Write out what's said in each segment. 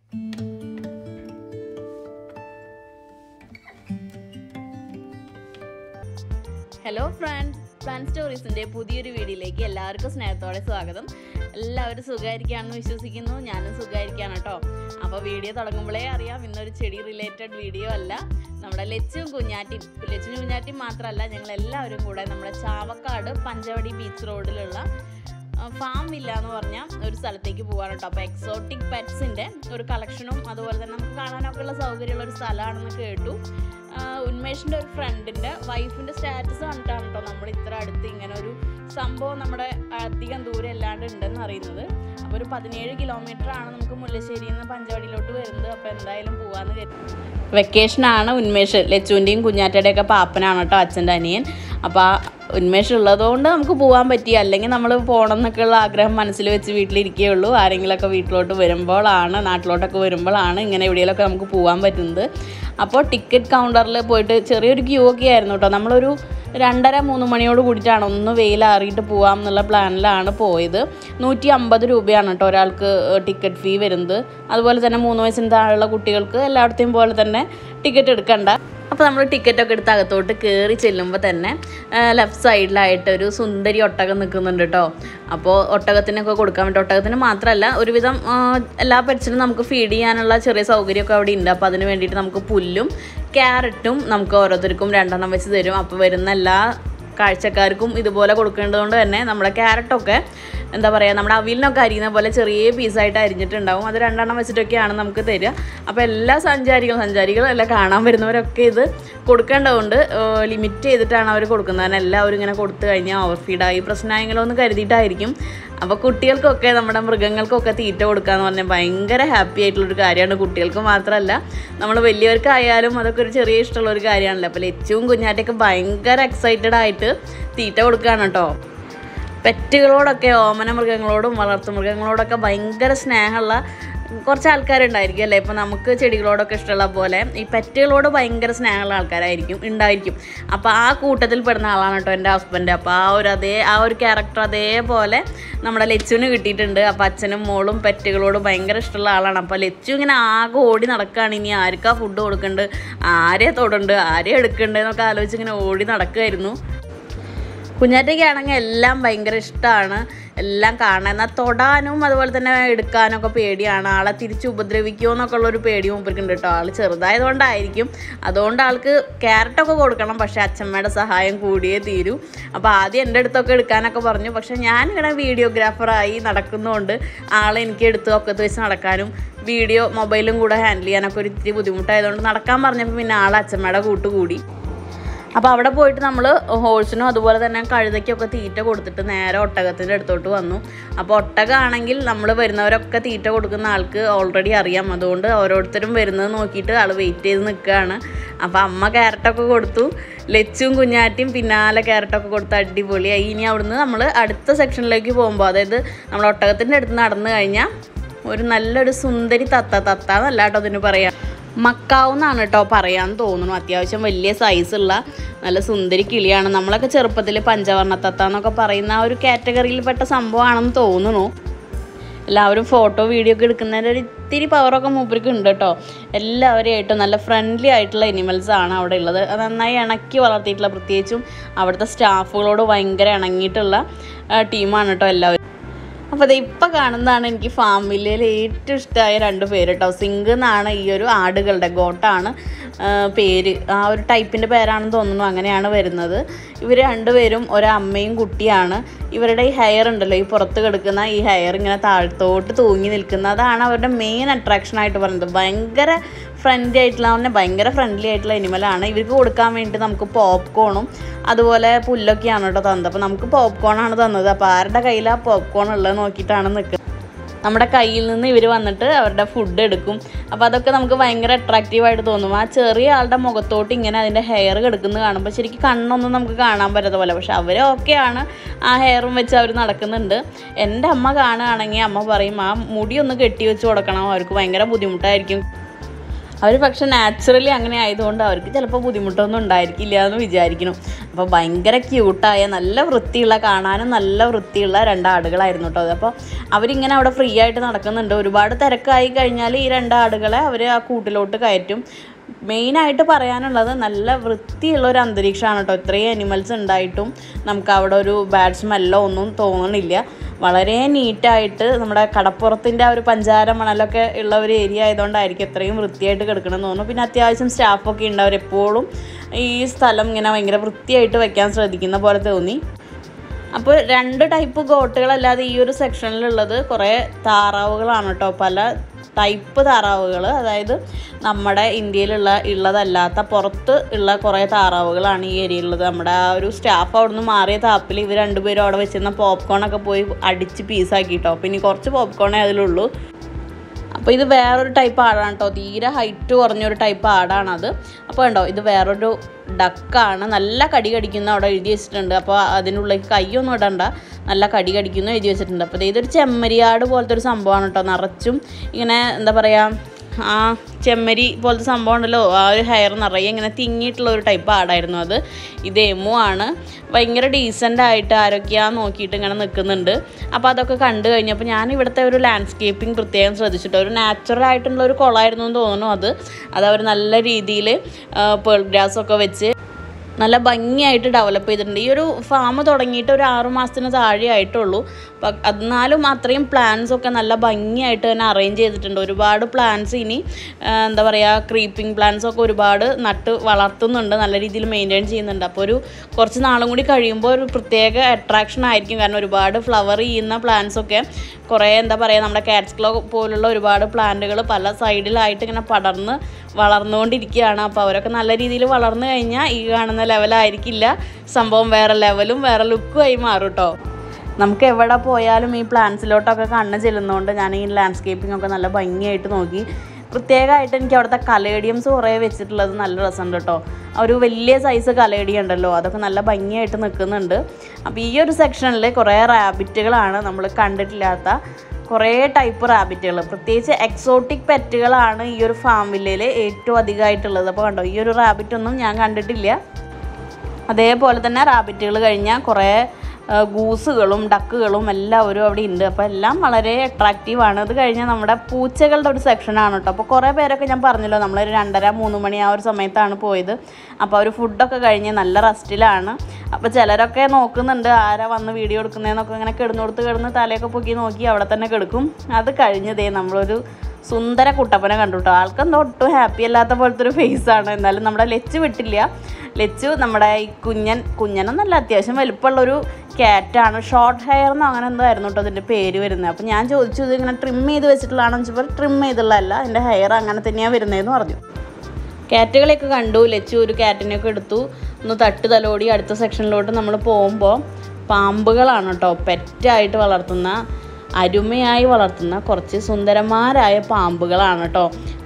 Hello friends, plan സ്റ്റോറീസിൻ്റെ പുതിയൊരു വീഡിയോയിലേക്ക് എല്ലാവർക്കും സ്നേഹത്തോടെ സ്വാഗതം. എല്ലാവരും സുഖമായിരിക്കുകയാണെന്ന് വിശ്വസിക്കുന്നു. ഞാനും സുഖമായിരിക്കുകയാണ് കേട്ടോ. അപ്പോൾ വീഡിയോ തുടങ്ങുമ്പോഴേ അറിയാം, ഇന്നൊരു ചെടി റിലേറ്റഡ് വീഡിയോ അല്ല. നമ്മുടെ ലച്ചും കുഞ്ഞാറ്റിയും മാത്രമല്ല, ഞങ്ങളെല്ലാവരും കൂടെ നമ്മുടെ ചാവക്കാട് പഞ്ചവടി ബീച്ച് റോഡിലുള്ള ഫാം വില്ല എന്ന് പറഞ്ഞ ഒരു സ്ഥലത്തേക്ക് പോകാൻ കേട്ടോ. അപ്പോൾ എക്സോട്ടിക് പെറ്റ്സിൻ്റെ ഒരു കളക്ഷനും അതുപോലെ തന്നെ നമുക്ക് കാണാനൊക്കെ ഉള്ള സൗകര്യമുള്ള ഒരു സ്ഥലമാണെന്ന് കേട്ടു. ഉന്മേഷിൻ്റെ ഒരു ഫ്രണ്ടിൻ്റെ വൈഫിൻ്റെ സ്റ്റാറ്റസ് കണ്ടിട്ടാണ് കേട്ടോ നമ്മൾ ഇത്ര അടുത്ത് ഇങ്ങനെ ഒരു സംഭവം നമ്മുടെ അധികം ദൂരം അല്ലാണ്ട് ഉണ്ടെന്ന് അറിയുന്നത്. അപ്പോൾ ഒരു 17 കിലോമീറ്ററാണ് നമുക്ക് മുല്ലശ്ശേരിയിൽ നിന്ന് പഞ്ചവടിയിലോട്ട് വരുന്നത്. അപ്പോൾ എന്തായാലും പോകാമെന്ന് കരുതി. വെക്കേഷനാണ്. ഉന്മേഷ് ലച്ചുവിൻ്റെയും കുഞ്ഞാറ്റയുടെയൊക്കെ പാപ്പനാണ് കേട്ടോ, അച്ഛൻ്റെ അനിയൻ. അപ്പോൾ ഉന്മേഷ് ഉള്ളതുകൊണ്ട് നമുക്ക് പോകാൻ പറ്റി. അല്ലെങ്കിൽ നമ്മൾ പോകണം എന്നൊക്കെയുള്ള ആഗ്രഹം മനസ്സിൽ വെച്ച് വീട്ടിലിരിക്കുകയുള്ളൂ. ആരെങ്കിലുമൊക്കെ വീട്ടിലോട്ട് വരുമ്പോഴാണ്, നാട്ടിലോട്ടൊക്കെ വരുമ്പോഴാണ് ഇങ്ങനെ എവിടെയെങ്കിലുമൊക്കെ നമുക്ക് പോകാൻ പറ്റുന്നത്. അപ്പോൾ ടിക്കറ്റ് കൗണ്ടറിൽ പോയിട്ട് ചെറിയൊരു ക്യൂ ഒക്കെ ആയിരുന്നു കേട്ടോ. നമ്മളൊരു 2:30-3 മണിയോട് കൂടിയിട്ടാണ് ഒന്ന് വെയിലാറിയിട്ട് പോകാം എന്നുള്ള പ്ലാനിലാണ് പോയത്. 150 രൂപയാണ് കേട്ടോ ഒരാൾക്ക് ടിക്കറ്റ് ഫീ വരുന്നത്. അതുപോലെ തന്നെ 3 വയസ്സിന് താഴെയുള്ള കുട്ടികൾക്ക് എല്ലായിടത്തെയും പോലെ തന്നെ ടിക്കറ്റ് എടുക്കണ്ട. അപ്പോൾ നമ്മൾ ടിക്കറ്റൊക്കെ എടുത്ത് അകത്തോട്ട് കയറി ചെല്ലുമ്പോൾ തന്നെ ലെഫ്റ്റ് സൈഡിലായിട്ട് ഒരു സുന്ദരി ഒട്ടകം നിൽക്കുന്നുണ്ട് കേട്ടോ. അപ്പോൾ ഒട്ടകത്തിനൊക്കെ കൊടുക്കാൻ വേണ്ടി, ഒട്ടകത്തിന് മാത്രമല്ല ഒരുവിധം എല്ലാ പെറ്റ്സിനും നമുക്ക് ഫീഡ് ചെയ്യാനുള്ള ചെറിയ സൗകര്യമൊക്കെ അവിടെ ഉണ്ട്. അപ്പോൾ അതിന് വേണ്ടിയിട്ട് നമുക്ക് പുല്ലും ക്യാരറ്റും നമുക്ക് ഓരോരുത്തർക്കും 2 വെച്ച് തരും. അപ്പോൾ വരുന്ന എല്ലാ കാഴ്ചക്കാർക്കും ഇതുപോലെ കൊടുക്കേണ്ടതുകൊണ്ട് തന്നെ നമ്മുടെ ക്യാരറ്റൊക്കെ എന്താ പറയുക, നമ്മുടെ അവിലിനൊക്കെ അരിയുന്ന പോലെ ചെറിയ പീസായിട്ട് അരിഞ്ഞിട്ടുണ്ടാവും. അത് 2 വെച്ചിട്ടൊക്കെയാണ് നമുക്ക് തരിക. അപ്പോൾ എല്ലാ സഞ്ചാരികളും എല്ലാം കാണാൻ വരുന്നവരൊക്കെ ഇത് കൊടുക്കേണ്ടതുകൊണ്ട് ലിമിറ്റ് ചെയ്തിട്ടാണ് അവർ കൊടുക്കുന്നത്. കാരണം എല്ലാവരും ഇങ്ങനെ കൊടുത്തു കഴിഞ്ഞാൽ ഓവർ ഫീഡായി പ്രശ്നമായെങ്കിലോ എന്ന് കരുതിയിട്ടായിരിക്കും. അപ്പോൾ കുട്ടികൾക്കൊക്കെ നമ്മുടെ മൃഗങ്ങൾക്കൊക്കെ തീറ്റ കൊടുക്കുക എന്ന് പറഞ്ഞാൽ ഭയങ്കര ഹാപ്പി ആയിട്ടുള്ളൊരു കാര്യമാണ്. കുട്ടികൾക്ക് മാത്രമല്ല, നമ്മൾ വലിയവർക്കായാലും അതൊക്കെ ഒരു ചെറിയ ഇഷ്ടമുള്ളൊരു കാര്യമാണല്ലോ. അപ്പോൾ ലച്ചുവും കുഞ്ഞാറ്റയൊക്കെ ഭയങ്കര എക്സൈറ്റഡ് ആയിട്ട് തീറ്റ കൊടുക്കുകയാണ് കേട്ടോ. പെറ്റുകളോടൊക്കെ, ഓമന മൃഗങ്ങളോടും വളർത്തു മൃഗങ്ങളോടൊക്കെ ഭയങ്കര സ്നേഹമുള്ള കുറച്ച് ആൾക്കാരുണ്ടായിരിക്കും അല്ലേ. ഇപ്പോൾ നമുക്ക് ചെടികളോടൊക്കെ ഇഷ്ടമുള്ള പോലെ ഈ പെറ്റുകളോട് ഭയങ്കര സ്നേഹമുള്ള ഉണ്ടായിരിക്കും. അപ്പോൾ ആ കൂട്ടത്തിൽ പെടുന്ന ആളാണ് കേട്ടോ എൻ്റെ ഹസ്ബൻഡ്. അപ്പോൾ ആ ഒരു ക്യാരക്ടർ അതേപോലെ നമ്മുടെ ലച്ചുവിന് കിട്ടിയിട്ടുണ്ട്. അപ്പോൾ അച്ഛനും മോളും പെറ്റുകളോട് ഭയങ്കര ഇഷ്ടമുള്ള ആളാണ്. അപ്പോൾ ലച്ചു ഇങ്ങനെ ആകെ ഓടി നടക്കുകയാണ്. ഇനി ആർക്കാ ഫുഡ് കൊടുക്കേണ്ടത്, ആരെ തൊടുണ്ട്, ആരെ എടുക്കേണ്ടത് എന്നൊക്കെ ആലോചിച്ച് ഇങ്ങനെ ഓടി നടക്കുമായിരുന്നു. കുഞ്ഞാറ്റയ്ക്കാണെങ്കിൽ എല്ലാം ഭയങ്കര ഇഷ്ടമാണ്, എല്ലാം കാണാൻ. എന്നാൽ തൊടാനും അതുപോലെ തന്നെ എടുക്കാനൊക്കെ പേടിയാണ്. ആളെ തിരിച്ച് ഉപദ്രവിക്കുമോ എന്നൊക്കെ ഉള്ളൊരു പേടി മൂപ്പർക്കുണ്ട് കേട്ടോ. ആൾ ചെറുതായതുകൊണ്ടായിരിക്കും. അതുകൊണ്ട് ആൾക്ക് ക്യാരറ്റൊക്കെ കൊടുക്കണം, പക്ഷേ അച്ഛമ്മയുടെ സഹായം കൂടിയേ തീരൂ. അപ്പോൾ ആദ്യം എൻ്റെ അടുത്തൊക്കെ എടുക്കാനൊക്കെ പറഞ്ഞു. പക്ഷേ ഞാനിങ്ങനെ വീഡിയോഗ്രാഫറായി നടക്കുന്നതുകൊണ്ട് ആളെ എനിക്ക് എടുത്ത് ഒക്കത്ത് വെച്ച് നടക്കാനും വീഡിയോ മൊബൈലും കൂടെ ഹാൻഡിൽ ചെയ്യാനൊക്കെ ഒരു ഇത്തിരി ബുദ്ധിമുട്ടായതുകൊണ്ട് നടക്കാൻ പറഞ്ഞപ്പോൾ പിന്നെ ആൾ അച്ഛമ്മയുടെ കൂട്ടുകൂടി. അപ്പോൾ അവിടെ പോയിട്ട് നമ്മൾ ഹോഴ്സിനും അതുപോലെ തന്നെ കഴുതയ്ക്കൊക്കെ തീറ്റ കൊടുത്തിട്ട് നേരെ ഒട്ടകത്തിൻ്റെ അടുത്തോട്ട് വന്നു. അപ്പോൾ ഒട്ടകമാണെങ്കിൽ നമ്മൾ വരുന്നവരൊക്കെ തീറ്റ കൊടുക്കുന്ന ആൾക്ക് ഓൾറെഡി അറിയാം. അതുകൊണ്ട് ഓരോരുത്തരും വരുന്നത് നോക്കിയിട്ട് ആൾ വെയിറ്റ് ചെയ്ത് നിൽക്കുകയാണ്. അപ്പോൾ അമ്മ ക്യാരറ്റൊക്കെ കൊടുത്തു, ലച്ചും കുഞ്ഞാറ്റിയും പിന്നാലെ ക്യാരറ്റൊക്കെ കൊടുത്ത് അടിപൊളിയായി. ഇനി അവിടുന്ന് നമ്മൾ അടുത്ത സെക്ഷനിലേക്ക് പോകുമ്പോൾ, അതായത് നമ്മൾ ഒട്ടകത്തിൻ്റെ അടുത്ത് നടന്നു കഴിഞ്ഞാൽ ഒരു നല്ലൊരു സുന്ദരി തത്ത എന്നല്ല കേട്ടോ അതിന് പറയാം, മക്കാവെന്നാണ് കേട്ടോ പറയാമെന്ന് തോന്നുന്നു. അത്യാവശ്യം വലിയ സൈസുള്ള നല്ല സുന്ദരി കിളിയാണ്. നമ്മളൊക്കെ ചെറുപ്പത്തിൽ പഞ്ചവർണ്ണ തത്ത എന്നൊക്കെ പറയുന്ന ആ ഒരു കാറ്റഗറിയിൽപ്പെട്ട സംഭവമാണെന്ന് തോന്നുന്നു. എല്ലാവരും ഫോട്ടോ വീഡിയോ ഒക്കെ എടുക്കുന്നതിൻ്റെ ഒരു ഇത്തിരി പവറൊക്കെ മൂപ്പർക്ക് ഉണ്ട് കേട്ടോ. എല്ലാവരെയായിട്ടും നല്ല ഫ്രണ്ട്ലി ആയിട്ടുള്ള അനിമൽസാണ് അവിടെ ഉള്ളത്. അത് നന്നായി ഇണക്കി വളർത്തിയിട്ടുള്ള, പ്രത്യേകിച്ചും അവിടുത്തെ സ്റ്റാഫുകളോട് ഭയങ്കര ഇണങ്ങിയിട്ടുള്ള ടീമാണ് കേട്ടോ എല്ലാവരും. അപ്പോൾ അത് ഇപ്പോൾ കാണുന്നതാണ് എനിക്ക് ഫാം വില്ലയിൽ ഏറ്റവും ഇഷ്ടമായ 2 പേര് കേട്ടോ. സിങ്ക് എന്നാണ് ഈ ഒരു ആടുകളുടെ, ഗോട്ടാണ് പേര്. ആ ഒരു ടൈപ്പിൻ്റെ പേരാണെന്ന് തോന്നുന്നു, അങ്ങനെയാണ് വരുന്നത്. ഇവർ 2 പേരും ഒരമ്മയും കുട്ടിയാണ്. ഇവരുടെ ഈ ഹെയർ ഉണ്ടല്ലോ, ഈ പുറത്ത് കിടക്കുന്ന ഈ ഹെയർ ഇങ്ങനെ താഴത്തോട്ട് തൂങ്ങി നിൽക്കുന്ന, അതാണ് അവരുടെ മെയിൻ അട്രാക്ഷനായിട്ട് പറയുന്നത്. ഭയങ്കര ഫ്രണ്ട്ലി ആയിട്ടുള്ള അനിമലാണ്. ഇവർക്ക് കൊടുക്കാൻ വേണ്ടി നമുക്ക് പോപ്കോണും അതുപോലെ പുല്ലൊക്കെയാണ് കേട്ടോ തന്നത്. അപ്പോൾ നമുക്ക് പോപ്കോണാണ് തന്നത്. അപ്പോൾ ആരുടെ കയ്യിലാണ് പോപ്കോൺ ഉള്ളത് നോക്കിയിട്ടാണ് നിൽക്കുന്നത്. നമ്മുടെ കയ്യിൽ നിന്ന് ഇവർ വന്നിട്ട് അവരുടെ ഫുഡ് എടുക്കും. അപ്പോൾ അതൊക്കെ നമുക്ക് ഭയങ്കര അട്രാക്റ്റീവായിട്ട് തോന്നും. ആ ചെറിയ ആളുടെ മുഖത്തോട്ട് ഇങ്ങനെ അതിൻ്റെ ഹെയർ കിടക്കുന്നത് കാണുമ്പോൾ ശരിക്കും കണ്ണൊന്നും നമുക്ക് കാണാൻ പറ്റാത്ത പോലെ, പക്ഷെ അവർ ഓക്കെയാണ്, ആ ഹെയറും വെച്ച് അവർ നടക്കുന്നുണ്ട്. എൻ്റെ അമ്മ കാണുകയാണെങ്കിൽ അമ്മ പറയും ആ മുടി ഒന്ന് കെട്ടി വെച്ച് കൊടുക്കണം, അവർക്ക് ഭയങ്കര ബുദ്ധിമുട്ടായിരിക്കും. അവർ പക്ഷെ നാച്ചുറലി അങ്ങനെ ആയതുകൊണ്ട് അവർക്ക് ചിലപ്പോൾ ബുദ്ധിമുട്ടൊന്നും ഉണ്ടായിരിക്കില്ല എന്ന് വിചാരിക്കണം. അപ്പോൾ ഭയങ്കര ക്യൂട്ടായ നല്ല വൃത്തിയുള്ള, കാണാനും നല്ല വൃത്തിയുള്ള 2 ആടുകളായിരുന്നു കേട്ടോ. അപ്പോൾ അവരിങ്ങനെ അവിടെ ഫ്രീ ആയിട്ട് നടക്കുന്നുണ്ട്. ഒരുപാട് തിരക്കായി കഴിഞ്ഞാൽ ഈ 2 ആടുകളെ അവർ ആ കൂട്ടിലോട്ട് കയറ്റും. മെയിനായിട്ട് പറയാനുള്ളത് നല്ല വൃത്തിയുള്ള ഒരു അന്തരീക്ഷമാണ് കേട്ടോ. ഇത്രയും അനിമൽസ് ഉണ്ടായിട്ടും നമുക്ക് അവിടെ ഒരു ബാഡ് സ്മെല്ലോ ഒന്നും തോന്നണില്ല. വളരെ നീറ്റായിട്ട് നമ്മുടെ കടപ്പുറത്തിൻ്റെ ആ ഒരു പഞ്ചാര മണലൊക്കെ ഉള്ള ഒരു ഏരിയ ആയതുകൊണ്ടായിരിക്കും എത്രയും വൃത്തിയായിട്ട് കിടക്കണമെന്ന് തോന്നുന്നു. പിന്നെ അത്യാവശ്യം സ്റ്റാഫൊക്കെ ഉണ്ട്. അവരെപ്പോഴും ഈ സ്ഥലം ഇങ്ങനെ ഭയങ്കര വൃത്തിയായിട്ട് വെക്കാൻ ശ്രദ്ധിക്കുന്ന പോലെ തോന്നി. അപ്പോൾ 2 ടൈപ്പ് ഗോട്ടുകളല്ലാതെ ഈ ഒരു സെക്ഷനിലുള്ളത് കുറേ താറാവുകളാണ് കേട്ടോ. പല ടൈപ്പ് താറാവുകൾ, അതായത് നമ്മുടെ ഉള്ളതല്ലാത്ത പുറത്ത് ഉള്ള കുറേ താറാവുകളാണ് ഈ ഏരിയയിലുള്ളത്. നമ്മുടെ ആ ഒരു സ്റ്റാഫ് അവിടെ നിന്ന് മാറിയ താപ്പിൽ ഇവർ 2 പേരും അവിടെ വെച്ചിരുന്ന പോപ്കോണൊക്കെ പോയി അടിച്ച് പീസാക്കി കേട്ടോ. പിന്നെ കുറച്ച് പോപ്കോണേ അതിലുള്ളൂ. അപ്പോൾ ഇത് വേറൊരു ടൈപ്പ് ആടാണ് കേട്ടോ. തീരെ ഹൈറ്റ് കുറഞ്ഞൊരു ടൈപ്പ് ആടാണത്. അപ്പോൾ കണ്ടോ, ഇത് വേറൊരു ഡക്കാണ്. നല്ല കടി കടിക്കുന്ന അവിടെ എഴുതി വെച്ചിട്ടുണ്ട്. അപ്പോൾ അതിനുള്ളിലേക്ക് കൈയൊന്നും ഇടണ്ട, നല്ല കടി കടിക്കുന്നു എഴുതി വെച്ചിട്ടുണ്ട്. അപ്പോൾ ഇതൊരു ചെമ്മരിയാട് പോലത്തെ ഒരു സംഭവമാണ് കേട്ടോ. നിറച്ചും ഇങ്ങനെ എന്താ പറയുക, ആ ചെമ്മരി പോലത്തെ സംഭവം ഉണ്ടല്ലോ, ആ ഒരു ഹെയർ നിറയെ ഇങ്ങനെ തിങ്ങിയിട്ടുള്ള ഒരു ടൈപ്പ് ആടായിരുന്നു അത്. ഇത് എമു ആണ്. ഭയങ്കര ഡീസൻ്റായിട്ട് ആരൊക്കെയാന്ന് നോക്കിയിട്ട് ഇങ്ങനെ നിൽക്കുന്നുണ്ട്. അപ്പോൾ അതൊക്കെ കണ്ടു കഴിഞ്ഞപ്പോൾ ഞാൻ ഇവിടുത്തെ ഒരു ലാൻഡ്സ്കേപ്പിംഗ് പ്രത്യേകം ശ്രദ്ധിച്ചിട്ട്, ഒരു നാച്ചുറൽ ആയിട്ടുള്ള ഒരു കുളമായിരുന്നു എന്ന് തോന്നുന്നു അത് അവർ നല്ല രീതിയിൽ പേൾ ഗ്രാസൊക്കെ വെച്ച് നല്ല ഭംഗിയായിട്ട് ഡെവലപ്പ് ചെയ്തിട്ടുണ്ട്. ഈ ഒരു ഫാം തുടങ്ങിയിട്ട് ഒരു 6 മാസത്തിന് താഴെ ആയിട്ടുള്ളൂ. എന്നാലും അത്രയും പ്ലാന്റ്സൊക്കെ നല്ല ഭംഗിയായിട്ട് തന്നെ അറേഞ്ച് ചെയ്തിട്ടുണ്ട്. ഒരുപാട് പ്ലാന്റ്സ് ഇനി എന്താ പറയുക, ക്രീപ്പിംഗ് പ്ലാന്റ്സൊക്കെ ഒരുപാട് നട്ട് വളർത്തുന്നുണ്ട്, നല്ല രീതിയിൽ മെയിൻറ്റെയിൻ ചെയ്യുന്നുണ്ട്. അപ്പോൾ കുറച്ച് നാളും കൂടി കഴിയുമ്പോൾ ഒരു പ്രത്യേക അട്രാക്ഷൻ ആയിരിക്കും. കാരണം ഒരുപാട് ഫ്ലവർ ചെയ്യുന്ന പ്ലാന്റ്സൊക്കെ കുറേ എന്താ പറയുക, നമ്മുടെ കാറ്റ്സ് ക്ലോ പോലുള്ള ഒരുപാട് പ്ലാന്റുകൾ പല സൈഡിലായിട്ട് ഇങ്ങനെ പടർന്ന് വളർന്നുകൊണ്ടിരിക്കുകയാണ്. അപ്പോൾ അവരൊക്കെ നല്ല രീതിയിൽ വളർന്നു കഴിഞ്ഞാൽ ഈ കാണുന്ന ലെവലായിരിക്കില്ല സംഭവം, വേറെ ലെവലും വേറെ ലുക്കും ആയി മാറും കേട്ടോ. നമുക്ക് എവിടെ പോയാലും ഈ പ്ലാന്റ്സിലോട്ടൊക്കെ കണ്ണ് ചെല്ലുന്നതുകൊണ്ട് ഞാൻ ഈ ലാൻഡ്സ്കേപ്പിംഗ് ഒക്കെ നല്ല ഭംഗിയായിട്ട് നോക്കി. പ്രത്യേകമായിട്ട് എനിക്ക് അവിടുത്തെ കലേഡിയംസ് കുറേ വെച്ചിട്ടുള്ളത് നല്ല രസമുണ്ട് കേട്ടോ. ഒരു വലിയ സൈസ് കലേഡിയം ഉണ്ടല്ലോ, അതൊക്കെ നല്ല ഭംഗിയായിട്ട് നിൽക്കുന്നുണ്ട്. അപ്പോൾ ഈ ഒരു സെക്ഷനിൽ കുറേ റാബിറ്റുകളാണ് നമ്മൾ കണ്ടിട്ടില്ലാത്ത കുറേ ടൈപ്പ് റാബിറ്റുകൾ, പ്രത്യേകിച്ച് എക്സോട്ടിക് പെറ്റുകളാണ് ഈ ഒരു ഫാം വില്ലയിൽ ഏറ്റവും അധികമായിട്ടുള്ളത്. അപ്പോൾ കണ്ടോ, ഈ ഒരു റാബിറ്റൊന്നും ഞാൻ കണ്ടിട്ടില്ല. അതേപോലെ തന്നെ റാബിറ്റുകൾ കഴിഞ്ഞാൽ കുറേ ഗൂസുകളും ഡക്കുകളും എല്ലാവരും അവിടെ ഉണ്ട്. അപ്പോൾ എല്ലാം വളരെ അട്രാക്റ്റീവാണ്. അത് കഴിഞ്ഞാൽ നമ്മുടെ പൂച്ചകളുടെ ഒരു സെക്ഷനാണ് കേട്ടോ. അപ്പോൾ കുറേ പേരൊക്കെ ഞാൻ പറഞ്ഞല്ലോ, നമ്മൾ 2:30-3 മണി ആ ഒരു സമയത്താണ് പോയത്. അപ്പോൾ അവർ ഫുഡൊക്കെ കഴിഞ്ഞ് നല്ല റെസ്റ്റിലാണ്. അപ്പോൾ ചിലരൊക്കെ നോക്കുന്നുണ്ട് ആരാ വന്ന് വീഡിയോ എടുക്കുന്നതെന്നൊക്കെ, ഇങ്ങനെ കിടന്ന് തലയൊക്കെ പൊക്കി നോക്കി അവിടെ തന്നെ കിടക്കും. അത് കഴിഞ്ഞതേ നമ്മളൊരു സുന്ദര കുട്ടപ്പനെ കണ്ടു കേട്ടോ. ആൾക്കെന്തോ ഒട്ടും ഹാപ്പി അല്ലാത്ത പോലത്തെ ഒരു ഫേസാണ്. എന്നാലും നമ്മുടെ ലച്ചു വിട്ടില്ല. ലച്ചു നമ്മുടെ ഈ കുഞ്ഞനെന്നല്ല, അത്യാവശ്യം വലുപ്പമുള്ളൊരു ക്യാറ്റാണ്. ഷോർട്ട് ഹെയർ എന്ന് അങ്ങനെ എന്തോ ആയിരുന്നു കേട്ടോ അതിൻ്റെ പേര് വരുന്നത്. അപ്പോൾ ഞാൻ ചോദിച്ചു, ഇത് ഇങ്ങനെ ട്രിം ചെയ്ത് വെച്ചിട്ടുള്ളതാണെന്ന് വെച്ചപ്പോൾ ട്രിം ചെയ്തുള്ളതല്ല, എൻ്റെ ഹെയർ അങ്ങനെ തന്നെയാണ് വരുന്നതെന്ന് പറഞ്ഞു. ക്യാറ്റുകളെയൊക്കെ കണ്ടു. ലച്ചു ഒരു ക്യാറ്റിനെയൊക്കെ എടുത്തു, ഒന്ന് തട്ട് തലോടി. അടുത്ത സെക്ഷനിലോട്ട് നമ്മൾ പോകുമ്പോൾ പാമ്പുകളാണ് കേട്ടോ. പെറ്റായിട്ട് വളർത്തുന്ന, അരുമയായി വളർത്തുന്ന കുറച്ച് സുന്ദരന്മാരായ പാമ്പുകളാണ് കേട്ടോ.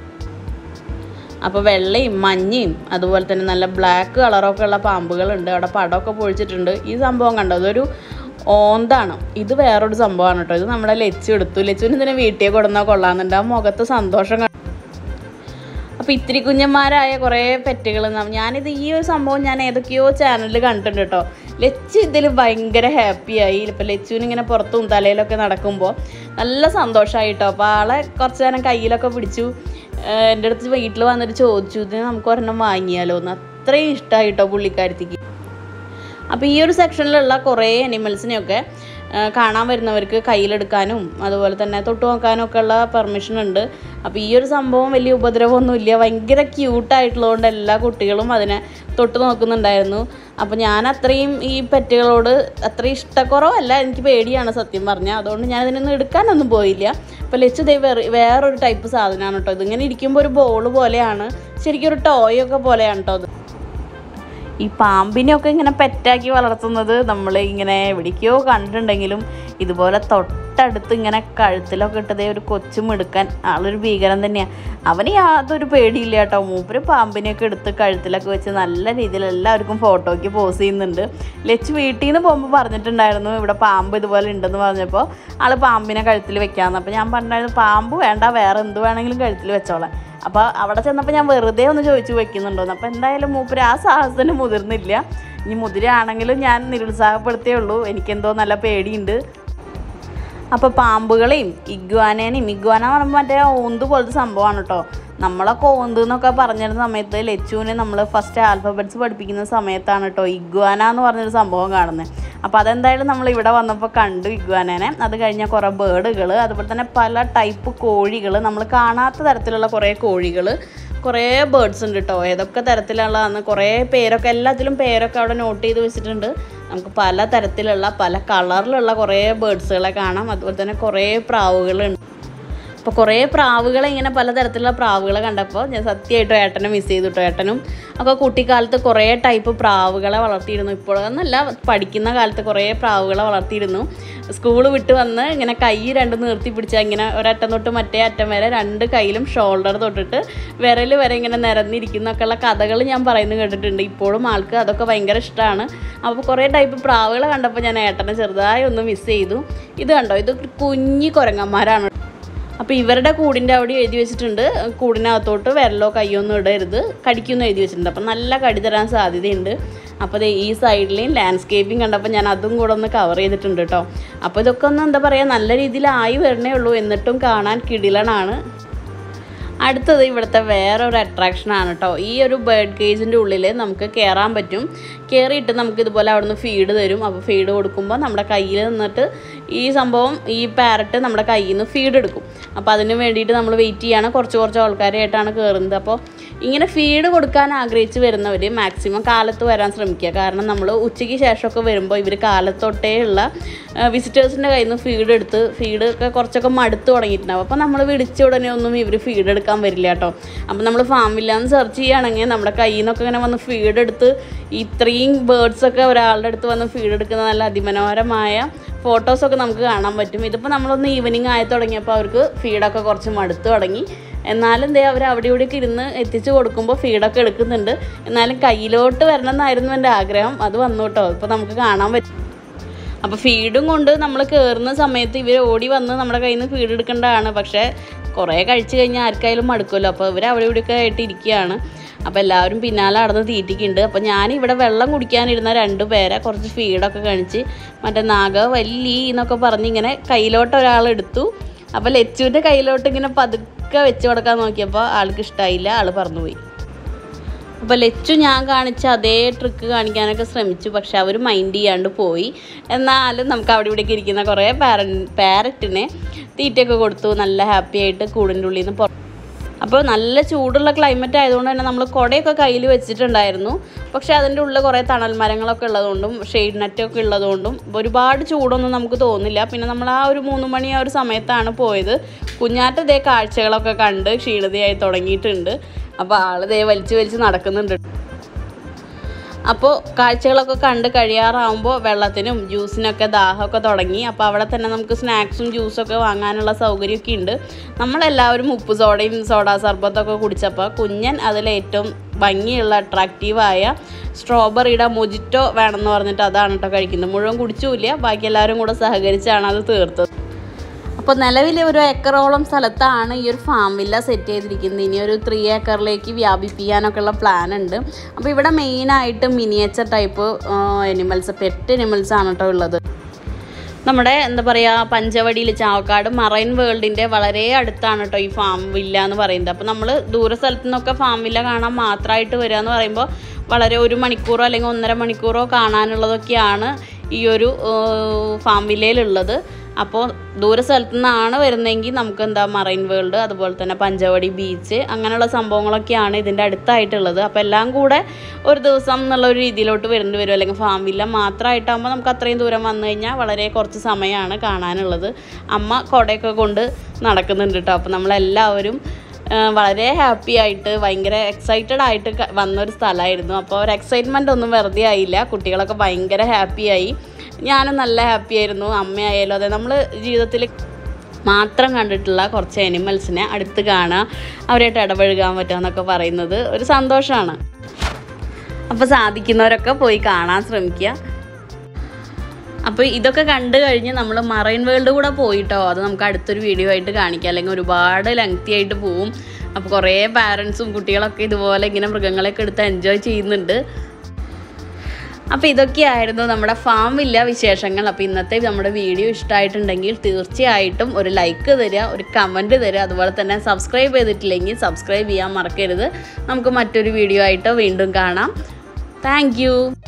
അപ്പോൾ വെള്ളയും മഞ്ഞയും അതുപോലെ തന്നെ നല്ല ബ്ലാക്ക് കളറൊക്കെ ഉള്ള പാമ്പുകളുണ്ട്. അവിടെ പടമൊക്കെ പൊഴിച്ചിട്ടുണ്ട്. ഈ സംഭവം കണ്ടോ, അതൊരു ഓന്താണ്. ഇത് വേറൊരു സംഭവമാണ് കേട്ടോ. ഇത് നമ്മുടെ ലച്ചു എടുത്തു. ലച്ചുവിന് ഇതിനെ വീട്ടിൽ കൊടുന്നാൽ കൊള്ളാമെന്നുണ്ട്. ആ മുഖത്ത് സന്തോഷം. അപ്പോൾ ഇത്തിരി കുഞ്ഞന്മാരായ കുറേ പെറ്റുകൾ. ഞാനിത് ഈ ഒരു സംഭവം ഞാൻ ഏതൊക്കെയോ ചാനലിൽ കണ്ടിട്ടുണ്ട് കേട്ടോ. ലച്ചു ഇതിൽ ഭയങ്കര ഹാപ്പിയായി. ഇപ്പോൾ ലച്ചുവിന് ഇങ്ങനെ പുറത്തും തലയിലൊക്കെ നടക്കുമ്പോൾ നല്ല സന്തോഷമായി കേട്ടോ. അപ്പോൾ ആളെ കുറച്ച് നേരം കയ്യിലൊക്കെ പിടിച്ചു. എൻ്റെ അടുത്ത് വീട്ടിൽ വന്നിട്ട് ചോദിച്ചു, ഇതിന് നമുക്ക് ഒരെണ്ണം വാങ്ങിയാലോ എന്ന്. അത്രയും ഇഷ്ടമായി കേട്ടോ പുള്ളിക്കാരത്തിക്ക്. അപ്പോൾ ഈ ഒരു സെക്ഷനിലുള്ള കുറേ അനിമൽസിനെയൊക്കെ കാണാൻ വരുന്നവർക്ക് കയ്യിലെടുക്കാനും അതുപോലെ തന്നെ തൊട്ട് നോക്കാനും ഒക്കെ ഉള്ള പെർമിഷൻ ഉണ്ട്. അപ്പോൾ ഈ ഒരു സംഭവം വലിയ ഉപദ്രവമൊന്നുമില്ല. ഭയങ്കര ക്യൂട്ടായിട്ടുള്ളതുകൊണ്ട് എല്ലാ കുട്ടികളും അതിനെ തൊട്ട് നോക്കുന്നുണ്ടായിരുന്നു. അപ്പോൾ ഞാൻ അത്രയും ഈ പെറ്റുകളോട് അത്രയും ഇഷ്ടക്കുറവല്ല, എനിക്ക് പേടിയാണ് സത്യം പറഞ്ഞാൽ. അതുകൊണ്ട് ഞാൻ ഇതിനൊന്നും എടുക്കാനൊന്നും പോയില്ല. അപ്പോൾ ലച്ചു ദേ വേറൊരു ടൈപ്പ് സാധനമാണ് കേട്ടോ. ഇതിങ്ങനെ ഇരിക്കുമ്പോൾ ഒരു ബോൾ പോലെയാണ്, ശരിക്കും ഒരു ടോയൊക്കെ പോലെയാണ് കേട്ടോ അത്. ഈ പാമ്പിനെയൊക്കെ ഇങ്ങനെ പെറ്റാക്കി വളർത്തുന്നത് നമ്മൾ ഇങ്ങനെ എവിടേക്കോ കണ്ടിട്ടുണ്ടെങ്കിലും ഇതുപോലെ തൊട്ടടുത്ത് ഇങ്ങനെ കഴുത്തിലൊക്കെ ഇട്ടതേ ഒരു കൊച്ചും എടുക്കാൻ ആളൊരു ഭീകരം തന്നെയാണ്. അവന് യാതൊരു പേടിയില്ല കേട്ടോ. മൂപ്പര് പാമ്പിനെയൊക്കെ എടുത്ത് കഴുത്തിലൊക്കെ വെച്ച് നല്ല രീതിയിൽ എല്ലാവർക്കും ഫോട്ടോയ്ക്ക് പോസ് ചെയ്യുന്നുണ്ട്. ലച്ചു വീട്ടിൽ നിന്ന് പോകുമ്പോൾ പറഞ്ഞിട്ടുണ്ടായിരുന്നു ഇവിടെ പാമ്പ് ഇതുപോലെ ഉണ്ടെന്ന് പറഞ്ഞപ്പോൾ ആൾ പാമ്പിനെ കഴുത്തിൽ വെക്കാമെന്ന്. അപ്പോൾ ഞാൻ പറഞ്ഞിട്ടുണ്ടായിരുന്നു പാമ്പ് വേണ്ട, വേറെ എന്ത് വേണമെങ്കിലും കഴുത്തിൽ വെച്ചോളാം. അപ്പോൾ അവിടെ ചെന്നപ്പോൾ ഞാൻ വെറുതെ ഒന്ന് ചോദിച്ചു വെക്കുന്നുണ്ടോന്ന്. അപ്പോൾ എന്തായാലും മൂപ്പര് ആ സാഹസത്തിന് മുതിർന്നില്ല. ഇനി മുതിരാണെങ്കിലും ഞാൻ നിരുത്സാഹപ്പെടുത്തേ ഉള്ളൂ. എനിക്കെന്തോ നല്ല പേടിയുണ്ട്. അപ്പോൾ പാമ്പുകളെയും ഇഗ്വാനേനെയും, ഇഗ്വാന എന്ന് പറയുമ്പോൾ മറ്റേ ഓന്ത് പോലത്തെ സംഭവമാണ് കേട്ടോ. നമ്മളൊക്കെ ഓന്ത് എന്നൊക്കെ പറഞ്ഞിരുന്ന സമയത്ത് ലച്ചുവിനെ നമ്മൾ ഫസ്റ്റ് ആൽഫബറ്റ്സ് പഠിപ്പിക്കുന്ന സമയത്താണ് കേട്ടോ ഇഗ്വാന എന്ന് പറഞ്ഞൊരു സംഭവം കാണുന്നത്. അപ്പോൾ അതെന്തായാലും നമ്മൾ ഇവിടെ വന്നപ്പോൾ കണ്ടു ഇഗ്വാനേനെ. അത് കഴിഞ്ഞാൽ കുറേ ബേർഡുകൾ, അതുപോലെ തന്നെ പല ടൈപ്പ് കോഴികൾ, നമ്മൾ കാണാത്ത തരത്തിലുള്ള കുറേ കോഴികൾ, കുറേ ബേർഡ്സ് ഉണ്ട് കേട്ടോ. ഏതൊക്കെ തരത്തിലുള്ളതാണ് കുറേ പേരൊക്കെ, എല്ലാത്തിലും പേരൊക്കെ അവിടെ നോട്ട് ചെയ്ത് വെച്ചിട്ടുണ്ട്. നമുക്ക് പല തരത്തിലുള്ള പല കളറിലുള്ള കുറേ ബേർഡ്സുകളെ കാണാം. അതുപോലെ തന്നെ കുറേ പ്രാവുകളുണ്ട്. അപ്പോൾ കുറേ പ്രാവുകളെ ഇങ്ങനെ പലതരത്തിലുള്ള പ്രാവുകളെ കണ്ടപ്പോൾ ഞാൻ സത്യമായിട്ടും ഏട്ടനെ മിസ് ചെയ്തു കേട്ടോ. ഏട്ടനും അപ്പോൾ കുട്ടിക്കാലത്ത് കുറേ ടൈപ്പ് പ്രാവുകളെ വളർത്തിയിരുന്നു. ഇപ്പോഴൊന്നല്ല, പഠിക്കുന്ന കാലത്ത് കുറേ പ്രാവുകളെ വളർത്തിയിരുന്നു. സ്കൂൾ വിട്ട് വന്ന് ഇങ്ങനെ കൈ രണ്ടും നിർത്തി പിടിച്ചാൽ ഇങ്ങനെ ഒരറ്റം തൊട്ട് മറ്റേ അറ്റം വരെ രണ്ട് കൈയിലും ഷോൾഡർ തൊട്ടിട്ട് വിരൽ വരെ ഇങ്ങനെ നിരന്നിരിക്കുന്നൊക്കെയുള്ള കഥകൾ ഞാൻ പറയുന്നത് കേട്ടിട്ടുണ്ട്. ഇപ്പോഴും ആൾക്ക് അതൊക്കെ ഭയങ്കര ഇഷ്ടമാണ്. അപ്പോൾ കുറേ ടൈപ്പ് പ്രാവുകളെ കണ്ടപ്പോൾ ഞാൻ ഏട്ടനെ ചെറുതായി ഒന്ന് മിസ് ചെയ്തു. ഇത് കണ്ടോ, ഇത് കുഞ്ഞി കുരങ്ങന്മാരാണ്. അപ്പോൾ ഇവരുടെ കൂടിൻ്റെ അവിടെ എഴുതി വെച്ചിട്ടുണ്ട്, കൂടിനകത്തോട്ട് വിരലോ കയ്യോ ഒന്നും ഇടരുത്, കടിക്കുമെന്ന് എഴുതി വെച്ചിട്ടുണ്ട്. അപ്പം നല്ല കടി തരാൻ സാധ്യതയുണ്ട്. അപ്പോൾ ഈ സൈഡിലെയും ലാൻഡ്സ്കേപ്പിംഗ് കണ്ടപ്പോൾ ഞാൻ അതും കൂടെ ഒന്ന് കവർ ചെയ്തിട്ടുണ്ട് കേട്ടോ. അപ്പോൾ ഇതൊക്കെ ഒന്ന് എന്താ പറയുക, നല്ല രീതിയിലായി വരണേ ഉള്ളൂ. എന്നിട്ടും കാണാൻ കിടിലനാണ്. അടുത്തത് ഇവിടുത്തെ വേറൊരു അട്രാക്ഷനാണ് കേട്ടോ. ഈ ഒരു ബേർഡ് കേജിൻ്റെ ഉള്ളിൽ നമുക്ക് കയറാൻ പറ്റും. കയറിയിട്ട് നമുക്ക് ഇതുപോലെ അവിടെ നിന്ന് ഫീഡ് തരും. അപ്പോൾ ഫീഡ് കൊടുക്കുമ്പോൾ നമ്മുടെ കയ്യിൽ നിന്നിട്ട് ഈ സംഭവം, ഈ പാരറ്റ് നമ്മുടെ കയ്യിൽ നിന്ന് ഫീഡ് എടുക്കും. അപ്പോൾ അതിന് വേണ്ടിയിട്ട് നമ്മൾ വെയിറ്റ് ചെയ്യാണ്. കുറച്ച് ആൾക്കാരായിട്ടാണ് കയറുന്നത്. അപ്പോൾ ഇങ്ങനെ ഫീഡ് കൊടുക്കാൻ ആഗ്രഹിച്ച് വരുന്നവർ മാക്സിമം കാലത്ത് വരാൻ ശ്രമിക്കുക. കാരണം നമ്മൾ ഉച്ചയ്ക്ക് ശേഷമൊക്കെ വരുമ്പോൾ ഇവർ കാലത്തൊട്ടേ ഉള്ള വിസിറ്റേഴ്സിൻ്റെ കയ്യിൽ നിന്ന് ഫീഡ് എടുത്ത് ഫീഡൊക്കെ കുറച്ചൊക്കെ മടുത്ത് തുടങ്ങിയിട്ടുണ്ടാവും. അപ്പോൾ നമ്മൾ വിളിച്ച ഉടനെ ഒന്നും ഇവർ ഫീഡ് എടുക്കാൻ വരില്ല കേട്ടോ. അപ്പോൾ നമ്മൾ ഫാം വില്ലാന്ന് സെർച്ച് ചെയ്യുകയാണെങ്കിൽ നമ്മുടെ കയ്യിൽ നിന്നൊക്കെ ഇങ്ങനെ വന്ന് ഫീഡ് എടുത്ത് ഇത്രയും ബേർഡ്സൊക്കെ ഒരാളുടെ അടുത്ത് വന്ന് ഫീഡ് എടുക്കുന്ന നല്ല അതിമനോഹരമായ ഫോട്ടോസൊക്കെ നമുക്ക് കാണാൻ പറ്റും. ഇതിപ്പോൾ നമ്മളൊന്ന് ഈവനിങ് ആയി തുടങ്ങിയപ്പോൾ അവർക്ക് ഫീഡൊക്കെ കുറച്ച് മടുത്ത് തുടങ്ങി. എന്നാലും ദേ അവർ അവിടെ ഇവിടെയൊക്കെ ഇരുന്ന് എത്തിച്ച് കൊടുക്കുമ്പോൾ ഫീഡൊക്കെ എടുക്കുന്നുണ്ട്. എന്നാലും കയ്യിലോട്ട് വരണം എന്നായിരുന്നു എൻ്റെ ആഗ്രഹം. അത് വന്നു കേട്ടോ. ഇപ്പോൾ നമുക്ക് കാണാൻ പറ്റും. അപ്പോൾ ഫീഡും കൊണ്ട് നമ്മൾ കയറുന്ന സമയത്ത് ഇവർ ഓടി വന്ന് നമ്മുടെ കയ്യിൽ നിന്ന് ഫീഡ് എടുക്കേണ്ടതാണ്. പക്ഷേ കുറേ കഴിച്ച് കഴിഞ്ഞാൽ ആർക്കായാലും മടുക്കുമല്ലോ. അപ്പോൾ ഇവർ അവിടെ ഇവിടെയൊക്കെ ആയിട്ട് ഇരിക്കുകയാണ്. അപ്പോൾ എല്ലാവരും പിന്നാലെ നടന്ന് തീറ്റിക്കുന്നുണ്ട്. അപ്പോൾ ഞാനിവിടെ വെള്ളം കുടിക്കാനിരുന്ന 2 പേരെ കുറച്ച് ഫീഡൊക്കെ കഴിച്ച് മറ്റേ നാഗവല്ലി എന്നൊക്കെ പറഞ്ഞ് ഇങ്ങനെ കയ്യിലോട്ട് ഒരാളെടുത്തു. അപ്പോൾ ലച്ചുവിൻ്റെ കയ്യിലോട്ട് ഇങ്ങനെ പതുക്കെ വെച്ച് കൊടുക്കാൻ നോക്കിയപ്പോൾ ആൾക്ക് ഇഷ്ടമായില്ല, ആൾ പറന്നുപോയി. അപ്പോൾ ലച്ചു ഞാൻ കാണിച്ച അതേ ട്രിക്ക് കാണിക്കാനൊക്കെ ശ്രമിച്ചു. പക്ഷെ അവർ മൈൻഡ് ചെയ്യാണ്ട് പോയി. എന്നാലും നമുക്ക് അവിടെ ഇവിടേക്ക് ഇരിക്കുന്ന കുറേ പാരറ്റിനെ തീറ്റയൊക്കെ കൊടുത്തു. നല്ല ഹാപ്പി ആയിട്ട് കൂടിൻ്റെ ഉള്ളിൽ നിന്ന് അപ്പോൾ നല്ല ചൂടുള്ള ക്ലൈമറ്റ് ആയതുകൊണ്ട് തന്നെ നമ്മൾ കുടയൊക്കെ കയ്യിൽ വെച്ചിട്ടുണ്ടായിരുന്നു. പക്ഷേ അതിൻ്റെ ഉള്ളിൽ കുറേ തണൽ മരങ്ങളൊക്കെ ഉള്ളതുകൊണ്ടും ഷെയ്ഡ് നെറ്റൊക്കെ ഉള്ളതുകൊണ്ടും ഒരുപാട് ചൂടൊന്നും നമുക്ക് തോന്നില്ല. പിന്നെ നമ്മൾ ആ ഒരു 3 മണി ആ ഒരു സമയത്താണ് പോയത്. കുഞ്ഞാറ്റ ദേ കാഴ്ചകളൊക്കെ കണ്ട് ക്ഷീണിതയായി തുടങ്ങിയിട്ടുണ്ട്. അപ്പോൾ ആൾ ദേ വലിച്ച് നടക്കുന്നുണ്ട്. അപ്പോൾ കാഴ്ചകളൊക്കെ കണ്ട് കഴിയാറാവുമ്പോൾ വെള്ളത്തിനും ജ്യൂസിനൊക്കെ ദാഹമൊക്കെ തുടങ്ങി. അപ്പോൾ അവിടെ തന്നെ നമുക്ക് സ്നാക്സും ജ്യൂസൊക്കെ വാങ്ങാനുള്ള സൗകര്യമൊക്കെ ഉണ്ട്. നമ്മളെല്ലാവരും ഉപ്പ് സോഡയും സോഡാ സർബത്തൊക്കെ കുടിച്ചപ്പോൾ കുഞ്ഞൻ അതിലേറ്റവും ഭംഗിയുള്ള അട്രാക്റ്റീവായ സ്ട്രോബെറിയുടെ മൊജിറ്റോ വേണമെന്ന് പറഞ്ഞിട്ട് അതാണ് കേട്ടോ കഴിക്കുന്നത്. മുഴുവൻ കുടിച്ചുമില്ല, ബാക്കി എല്ലാവരും കൂടെ സഹകരിച്ചാണ് അത് തീർത്തത്. അപ്പോൾ നിലവിൽ 1 ഏക്കറോളം സ്ഥലത്താണ് ഈ ഒരു ഫാം വില്ല സെറ്റ് ചെയ്തിരിക്കുന്നത്. ഇനി ഒരു 3 ഏക്കറിലേക്ക് വ്യാപിപ്പിക്കാനൊക്കെ ഉള്ള പ്ലാൻ ഉണ്ട്. അപ്പോൾ ഇവിടെ മെയിനായിട്ട് miniature type animals, pet animals ആണ് കേട്ടോ ഉള്ളത്. നമ്മുടെ എന്താ പറയുക, പഞ്ചവടിയിൽ ചാവക്കാട് മറൈൻ വേൾഡിൻ്റെ വളരെ അടുത്താണ് കേട്ടോ ഈ ഫാം വില്ല എന്ന് പറയുന്നത്. അപ്പോൾ നമ്മൾ ദൂര സ്ഥലത്തു നിന്നൊക്കെ ഫാം വില്ല കാണാൻ മാത്രമായിട്ട് വരിക എന്ന് പറയുമ്പോൾ വളരെ 1 മണിക്കൂറോ അല്ലെങ്കിൽ 1.5 മണിക്കൂറോ കാണാനുള്ളതൊക്കെയാണ് ഈ ഒരു ഫാം വില്ലയിലുള്ളത്. അപ്പോൾ ദൂര സ്ഥലത്തു നിന്നാണ് വരുന്നതെങ്കിൽ നമുക്ക് എന്താ മറൈൻ വേൾഡ്, അതുപോലെ തന്നെ പഞ്ചവടി ബീച്ച്, അങ്ങനെയുള്ള സംഭവങ്ങളൊക്കെയാണ് ഇതിൻ്റെ അടുത്തായിട്ടുള്ളത്. അപ്പോൾ എല്ലാം കൂടെ ഒരു ദിവസം എന്നുള്ള ഒരു രീതിയിലോട്ട് വരും. അല്ലെങ്കിൽ ഫാം വില്ല മാത്രമായിട്ടാകുമ്പോൾ നമുക്ക് അത്രയും ദൂരം വന്നു കഴിഞ്ഞാൽ വളരെ കുറച്ച് സമയമാണ് കാണാനുള്ളത്. അമ്മ കുടയൊക്കെ കൊണ്ട് നടക്കുന്നുണ്ട് കേട്ടോ. അപ്പോൾ നമ്മളെല്ലാവരും വളരെ ഹാപ്പി ആയിട്ട് ഭയങ്കര എക്സൈറ്റഡ് ആയിട്ട് വന്നൊരു സ്ഥലമായിരുന്നു. അപ്പോൾ ഒരു എക്സൈറ്റ്മെൻ്റ് ഒന്നും വെറുതെ ആയില്ല. കുട്ടികളൊക്കെ ഭയങ്കര ഹാപ്പിയായി, ഞാനും നല്ല ഹാപ്പി ആയിരുന്നു. അമ്മയായാലും അതെ, നമ്മൾ ജീവിതത്തിൽ മാത്രം കണ്ടിട്ടുള്ള കുറച്ച് എനിമൽസിനെ അടുത്ത് കാണുക, അവരായിട്ട് ഇടപഴകാൻ പറ്റുക എന്നൊക്കെ പറയുന്നത് ഒരു സന്തോഷമാണ്. അപ്പോൾ സാധിക്കുന്നവരൊക്കെ പോയി കാണാൻ ശ്രമിക്കുക. അപ്പോൾ ഇതൊക്കെ കണ്ടു കഴിഞ്ഞ് നമ്മൾ മറൈൻ വേൾഡ് കൂടെ പോയിട്ടോ, അത് നമുക്ക് അടുത്തൊരു വീഡിയോ ആയിട്ട് കാണിക്കാം, അല്ലെങ്കിൽ ഒരുപാട് ലെങ്തി ആയിട്ട് പോവും. അപ്പോൾ കുറേ പാരൻസും കുട്ടികളൊക്കെ ഇതുപോലെ ഇങ്ങനെ മൃഗങ്ങളെയൊക്കെ എടുത്ത് എൻജോയ് ചെയ്യുന്നുണ്ട്. അപ്പോൾ ഇതൊക്കെയായിരുന്നു നമ്മുടെ ഫാം വില്ല വിശേഷങ്ങൾ. അപ്പോൾ ഇന്നത്തെ നമ്മുടെ വീഡിയോ ഇഷ്ടമായിട്ടുണ്ടെങ്കിൽ തീർച്ചയായിട്ടും ഒരു ലൈക്ക് തരിക, ഒരു കമൻറ്റ് തരിക, അതുപോലെ തന്നെ സബ്സ്ക്രൈബ് ചെയ്തിട്ടില്ലെങ്കിൽ സബ്സ്ക്രൈബ് ചെയ്യാൻ മറക്കരുത്. നമുക്ക് മറ്റൊരു വീഡിയോ ആയിട്ട് വീണ്ടും കാണാം. താങ്ക്